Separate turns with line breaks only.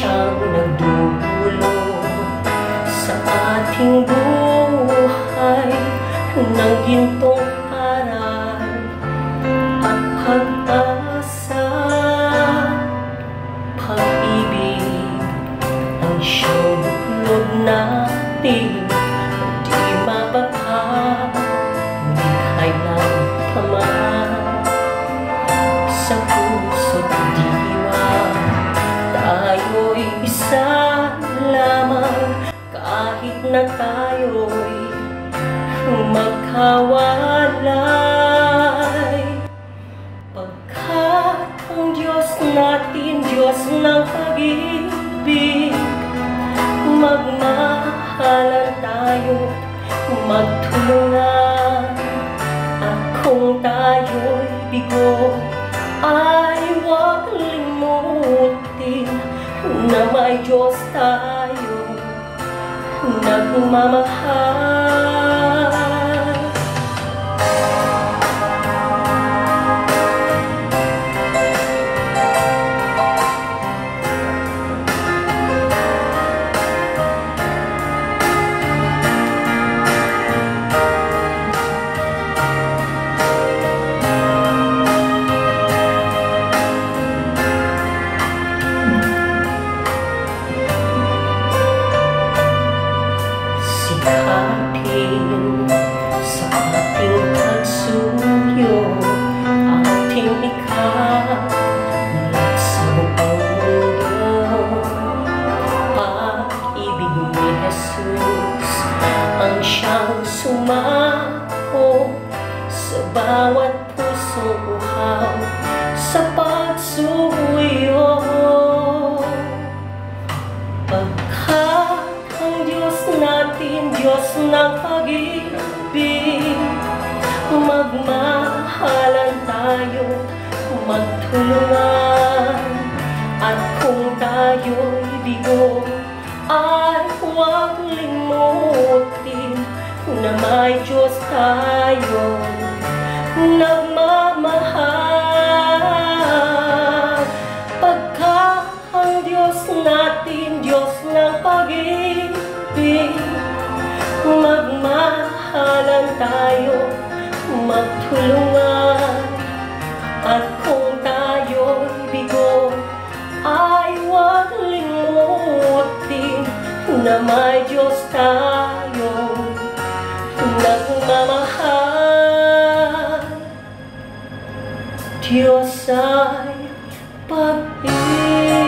siyang nagdulot sa ating buhay ng gintong aral at pag-asa. Pag-ibig ang siyang buklod natin, di mapapahuli pa man. Sa puso't diwa tayo'y isa lamang, kahit na tayo'y magkawalay. Pagkat ang Diyos natin, Diyos ng pag-ibig, magmahalan tayo, magtulungan. At kung tayo'y bigo, ay huwag limutin na may Diyos tayo nagmamahal. Sa ating pagsuyo, ating ikalat sa buong mundo. Pag-ibig ni Jesus ang siyang sumako sa bawat puso uhaw sa pagsuyo. Pagkat ang Diyos natin, Diyos ng pag-ibig, magmahalan tayo, magtulungan. At kung tayo'y bigo, ay huwag limutin na may Diyos tayo nagmamahal. Pagkat ang Diyos natin, Diyos ng pag-ibig, magmahalan tayo, magtulungan. At kung tayo'y bigo, ay huwag limutin na may Diyos tayong nagmamahal. Diyos ay pag-ibig.